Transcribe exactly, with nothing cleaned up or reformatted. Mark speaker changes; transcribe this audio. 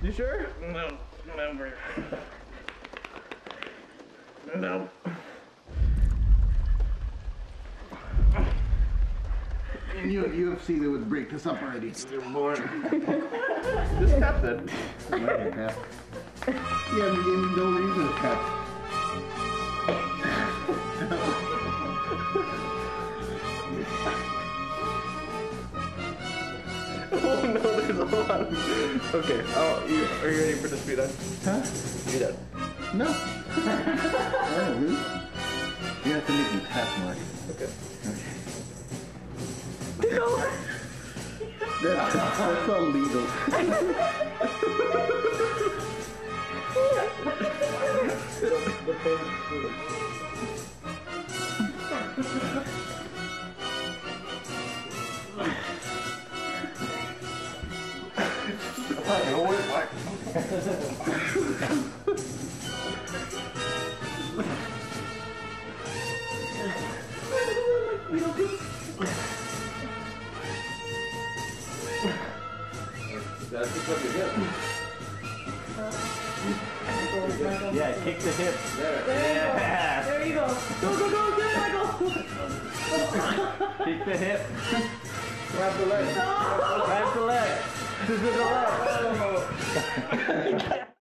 Speaker 1: You sure?
Speaker 2: No, never. No.
Speaker 3: In U F C, they would break this up already.
Speaker 2: You're born.
Speaker 1: Just tap then.
Speaker 3: Yeah, you gave me no reason to tap.
Speaker 1: Oh no, there's a lot. Okay, oh, you, are you ready for the speed run?
Speaker 3: Huh?
Speaker 1: You done?
Speaker 3: No. Oh, really? You have to make me tap more.
Speaker 1: Okay.
Speaker 3: Okay. That's, that's illegal.
Speaker 2: That's because of your hip. Yeah, kick the hip. There.
Speaker 4: There you
Speaker 2: Yeah.
Speaker 4: go. There you go. Go, go, go, go, Michael.
Speaker 2: Kick the hip.
Speaker 1: Grab the leg.
Speaker 2: Grab the leg. This is the leg.